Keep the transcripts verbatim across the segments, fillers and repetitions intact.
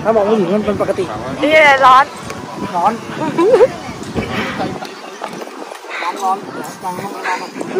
ถ้ามองผู้หญิงมันเป็นปกตินี่ร้อนร้อนร้อนร้อนร้อนร้อน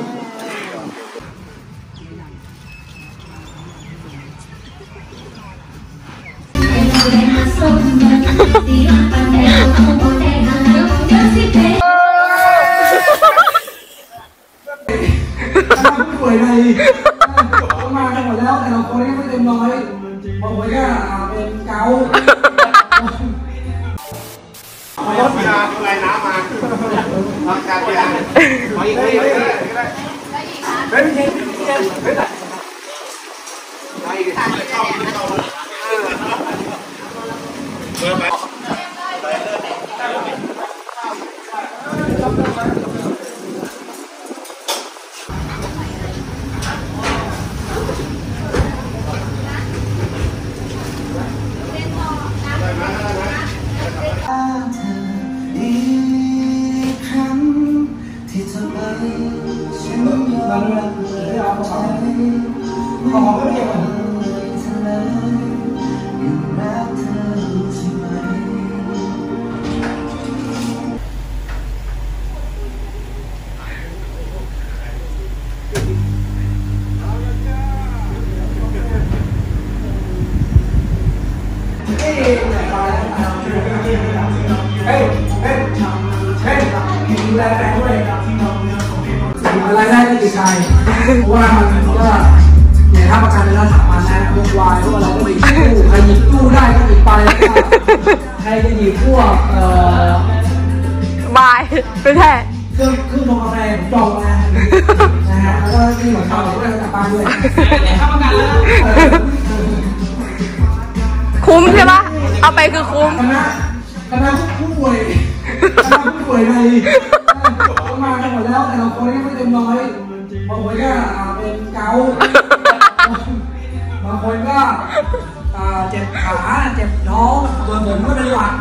ป่วยในมากันหมดแล้วแต่เราคนนี้ไม่เต็มร้อยบางคนก็เป็นเการถมาอะไรน้ำมาทำการยางมาอีกเลยไม่ได้ไม่ได้ไม่ได้มาอีกเพิ่มไหมดูแลแฟนด้วยอะไรได้ก็ติดใจเพราะว่ามันก็เนี่ยถ้าประกันเป็นระดับมันนะพวกวายพวกอะไรก็ติดตู้ใครหยิบตู้ได้ก็ติดไปใครจะหยิบพวกเอ่อบายเป็นแท้เครื่องเครื่องชงกาแฟผมจองมานะฮะแล้วก็ที่หลังคาด้วยกลับบ้านด้วยเข้าประกันแล้วคุ้มใช่ปะเอาไปคือคุ้มคณะคณะผู้ป่วยคณะผู้ป่วยในมากันหมดแล้วแต่เราคนนี้ไม่เต็มร้อยบางคนก็เป็นเกาบางคนก็เจ็บขาเจ็บท้องตัวผมก็เป็นหวัด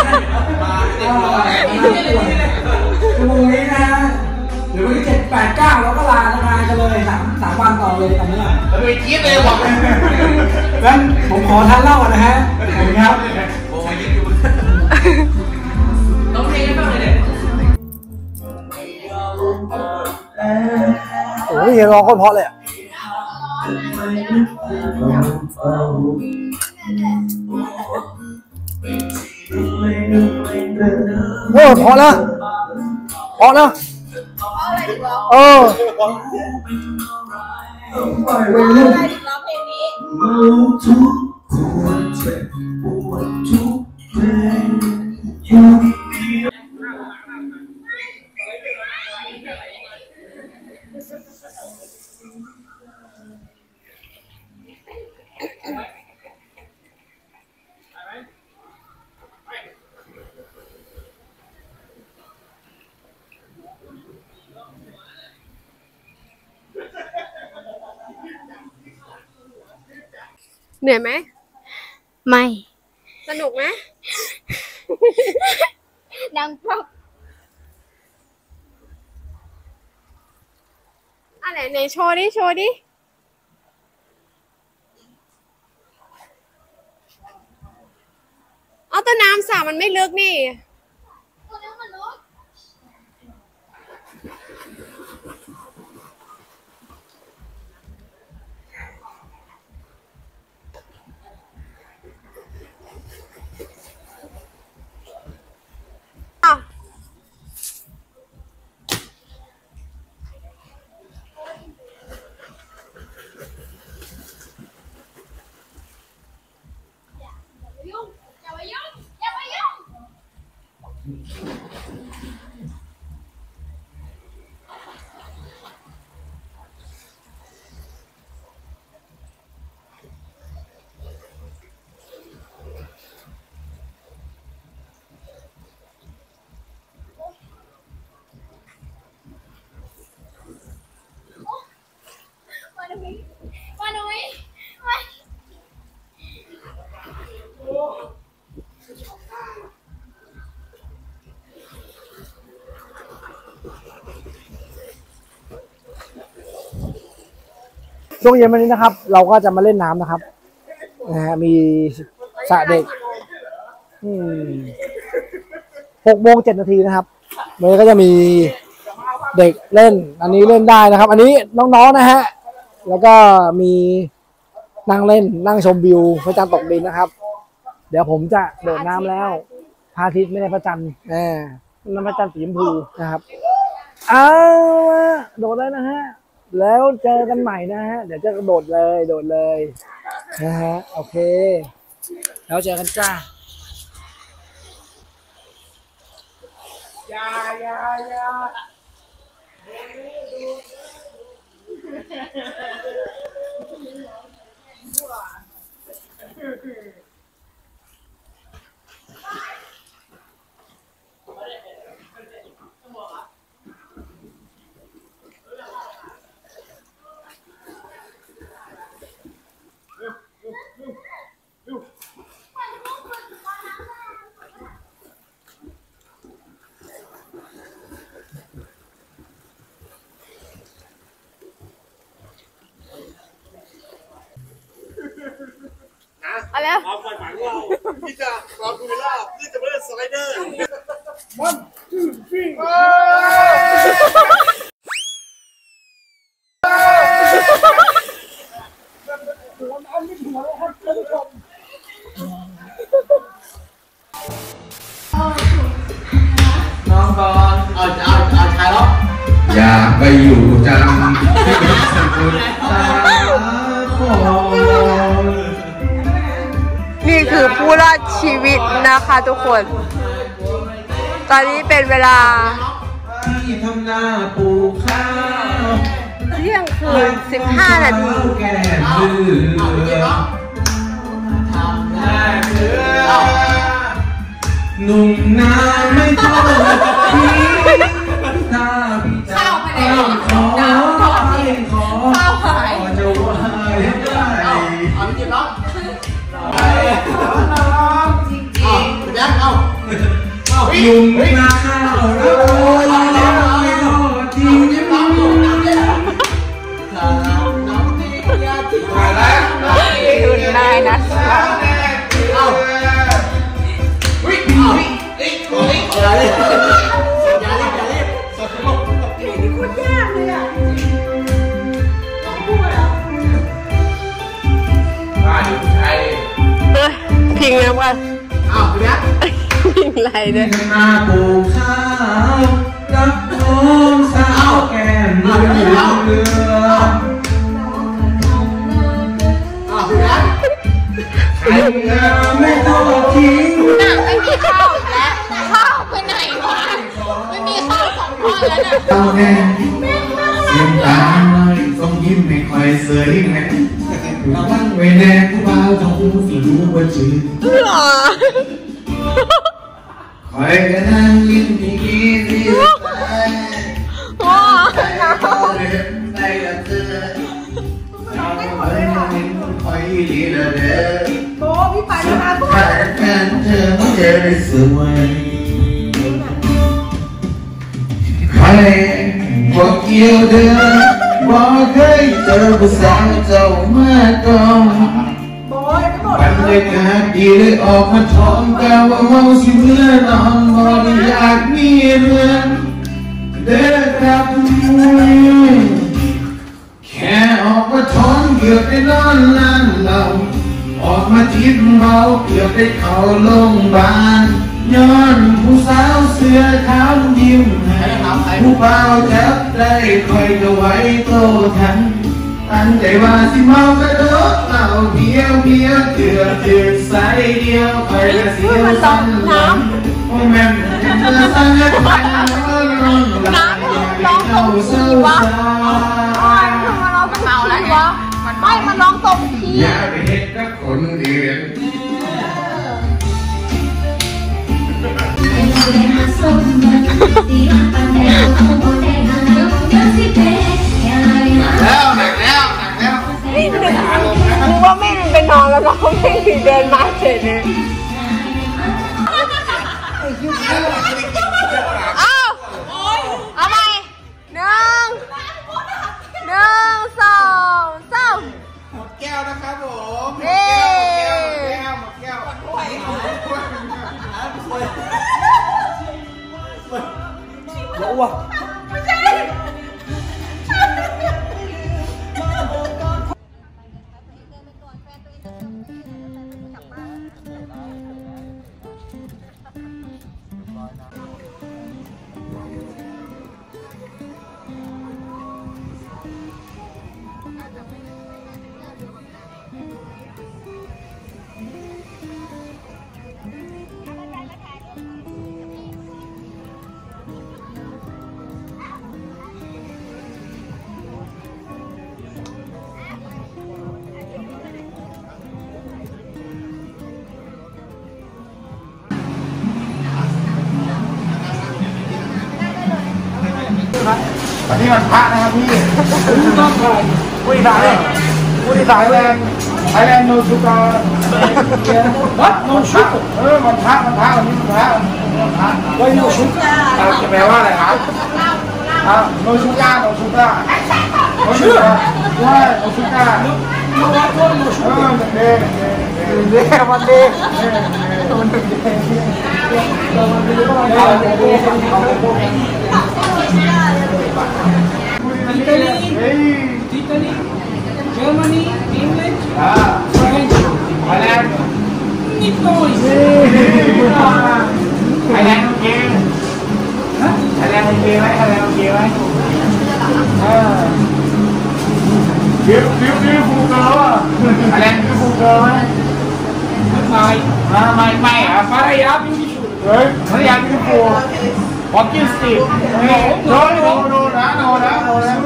ชั่วโมงนี้นะหรือวันที่เจ็ดแปดเก้าเราก็ลาทำงานกันเลยสามสามวันต่อเลยตอนนี้ไปคิดเลยบอกงั้นผมขอทานเหล้านะฮะขอบคุณครับโอ้ยยิ้มอยู่ต้องเพลงให้ฟังเลยเนี่ยโอ้ยร้องก็เพราะเลยอ่ะโอ้พอแล้วพอแล้วเออเหนื่อยไหมไม่สนุกไหมดังป๊อกอะไรไหนโชว์ดิโชว์ดิเอาแต่น้ำสระมันไม่ลึกนี่ช่วงเย็นวันนี้นะครับเราก็จะมาเล่นน้ำนะครับนะฮะมีสระเด็กอืมหกโมงเจ็ดนาทีนะครับมันก็จะมีเด็กเล่นอันนี้เล่นได้นะครับ อันนี้น้องๆนะฮะแล้วก็มีนั่งเล่นนั่งชมวิวพระจันทร์ตกดินนะครับเดี๋ยวผมจะโดดน้ำแล้วพระอาทิตย์ไม่ได้พระจันทร์แหมน้ำพระจันทร์สีชมพูนะครับเอาละโดดเลยนะฮะแล้วเจอกันใหม่นะฮะเดี๋ยวจะโดดเลยโดดเลยนะฮะโอเคแล้วเจอกันจ้าอย่าอย่าอย่าเอาแล้วความฝันของเราที่จะเราดูเวลาที่จะไปเล่นสไลเดอร์มันฟิ้งน้องบอลเอาเอาเอาถ่ายแล้วอยากไปอยู่จังที่เป็นสกุลตาคอนนี่คือผู้รอดชีวิตนะคะทุกคน ตอนนี้เป็นเวลาที่ทำหน้าปลูกข้าวเที่ยงคืนสิบห้านาทีแก้มเรือทำหน้าเรือหนุ่มนาไม่ทอดทิ้งถ้าพี่จะต้องขอให้ขอขอจะไหวได้เอาไปจิบแล้วไปน้องจริงเอาแบ๊กเอาๆหนุ่มนาข้าวแล้วโอ้ยแล้วไม่ทอดทิ้งยิ้มน้ำหนุ่มน้ำเนี่ยถ้าน้ำนี่ยาที่มาแล้วดูได้นะเอาวิ่งเอาวิ่งวิ่งวิ่งอย่าเล่นอย่าเล่นอย่าเล่นนี่โคตรยากเลยอ่ะต้องพูดเหรอมาดูใครเอ้ยพิงน้ำกันเอาแบ๊กพิงไรเนี่ยหน้าปลูกข้าวรับน้องสาวแก้มเรือเรือเอาแบ๊กใครไม่ทอดทิ้งน่ะไม่มีข้าวอีกแล้วข้าวไปไหนวะไม่มีข้าวสองก้อนแล้วน่ะเอาแน่เสียงตาเลยต้องยิ้มไม่ค่อยเสยแน่เราตั้งไว้แน่ผู้บ่าวต้องสิรู้ว่าจืดคอยก็นั่งยิ้มที่คิดที่ใจว้าวได้ละเธอเราคอยนั่งยิ้มคอยดีละเด้อโอ้พี่ไปแล้วนะถ้าแฟนเธอไม่เจอได้สวยใครบอกเกี่ยวเด้อบอกเคยเจอผู้สาวเจ้ามาก่อนบรรยากาศดีเลยออกมาท้องกาวว่าเมาสิเมื่อนอนบ่ได้อยากมีเรื่องเด้อครับแค่ออกมาท้องเกือบได้นอนล้างเราออกมาทิพเมาเกือบได้เข้าโรงพยาบาลย้อนผู้สาวเสื้อขาวยิ้มให้ผู้เบาจับได้คอยก็ไว้โตทันตั้งใจว่าสิเมากระโดดเหล่าเพียวเพียวเกือบถึงสายเดียวคอยกระเสียวสั่นหลังโอ้แม่เธอสั่นและพันร้องร้องหลังอยากเข้าเศร้าสายมันเมาแล้ววะมันไม่มันร้องตรงทีอย่าไปเห็นกับคนอื่นแล้วหนักแล้วหนักแล้วนี่นึกนึกว่าไม่เป็นไปนอนแล้วน้องไม่ถึงเดินมาเฉยเลยเอาเอาไปหนึ่งหนึ่งสองสามหมดแก้วนะครับผมเย้แก้วหมดแก้วอย่าอ้วกวันนี้วันพระนะครับพี่ผู้โดยสารเลยผู้โดยสารแรงไทยแลนด์โนชูกาวัดโนชูเออวันพระวันพระวันนี้วันพระวันพระวันโนชูกาจะแปลว่าอะไรครับอ่าโนชูกาโนชูกาโนชูกาว่าโนชูกาเออมันเด้มันเด้มันเด้มันเด้ Italy, Italy, Germany, England, French, Thailand, It noise. Thailand ok, Thailand okไหม Thailand okไหมเออ beautiful beautiful girl อ่ะ Thailand beautiful girl ไหมไม่อ่าไม่ไม่อ่ะ Pattaya beautiful เฮ้ย Pattaya beautiful Walking street no no no นะ no นะ no นะ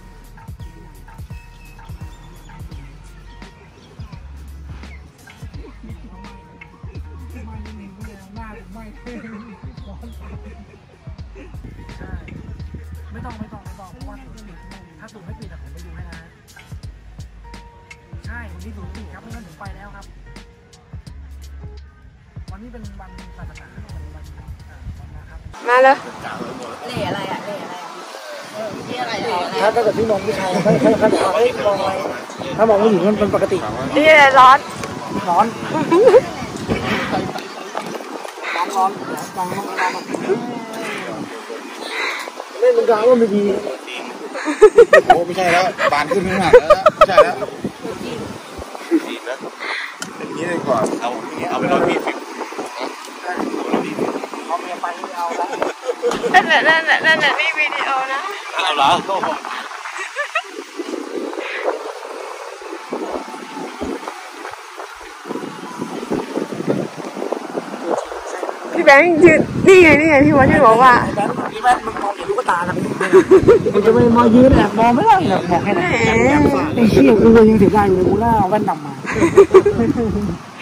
ไม่ต้องไม่ต้องไม่ต้องเพราะว่าศูนย์ปิดถ้าศูนย์ไม่ปิดผมไปดูให้นะใช่วันนี้ศูนย์ปิดครับไม่งั้นผมไปแล้วครับวันนี้เป็นวันศาสนาวันวันนะครับมาเลยเล่อะไรอ่ะเล่อะไรที่อะไรเล่อะไรถ้าเกิดพี่มองผู้ชายถ้าถ้าถ้าไม่มองอะไรถ้ามองผู้หญิงมันเป็นปกตินี่ร้อนร้อนร้อนร้อนร้อนร้อนเล่นมันกลางว่าไม่ดีโอ้ไม่ใช่แล้วบานขึ้นข้างหลังแล้วไม่ใช่แล้วดีนะอย่างนี้เลยก่อนเอาอย่างนี้เอาไปรถพี่ฟิวเอาเมียไปเอาแล้วนั่นแหละนั่นแหละนั่นแหละนี่วิดีโอนะเอาเหรอพี่แบงค์ยืนนี่ไงนี่ไงพี่วัดที่บอกว่าพี่แบงค์มันมองเห็นลูกตานะมันจะไม่มายืนแอบมองไม่ได้หรอกบอกให้นะไอ้เชี่ยกูยังเสียดายอยู่เลยกูน่าเอาแว่นดำมา